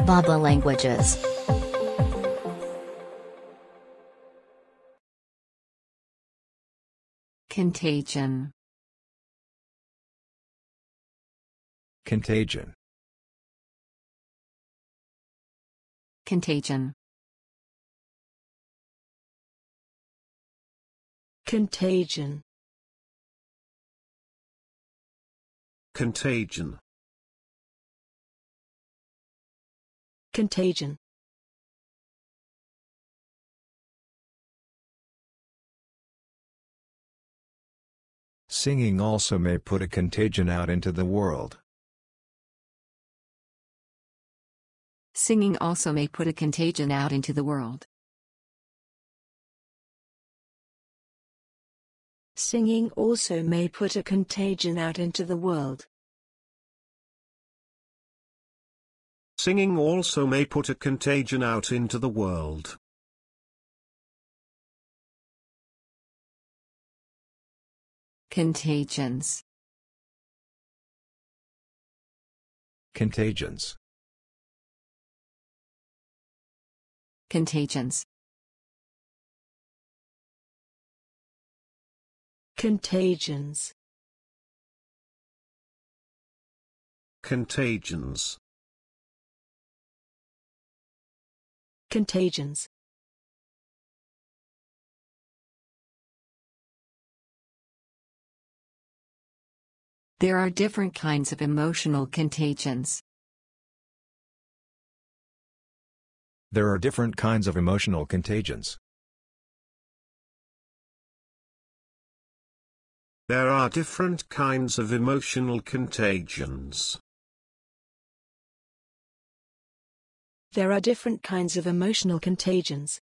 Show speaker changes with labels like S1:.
S1: bab.la languages.
S2: Contagion.
S3: Contagion.
S2: Contagion.
S4: Contagion.
S5: Contagion.
S4: Contagion.
S3: Singing also may put a contagion out into the world.
S2: Singing also may put a contagion out into the world.
S4: Singing also may put a contagion out into the world.
S5: Singing also may put a contagion out into the world.
S2: Contagions.
S3: Contagions.
S2: Contagions.
S4: Contagions.
S5: Contagions.
S4: Contagions.
S2: There are different kinds of emotional contagions.
S3: There are different kinds of emotional contagions.
S5: There are different kinds of emotional contagions.
S4: There are different kinds of emotional contagions.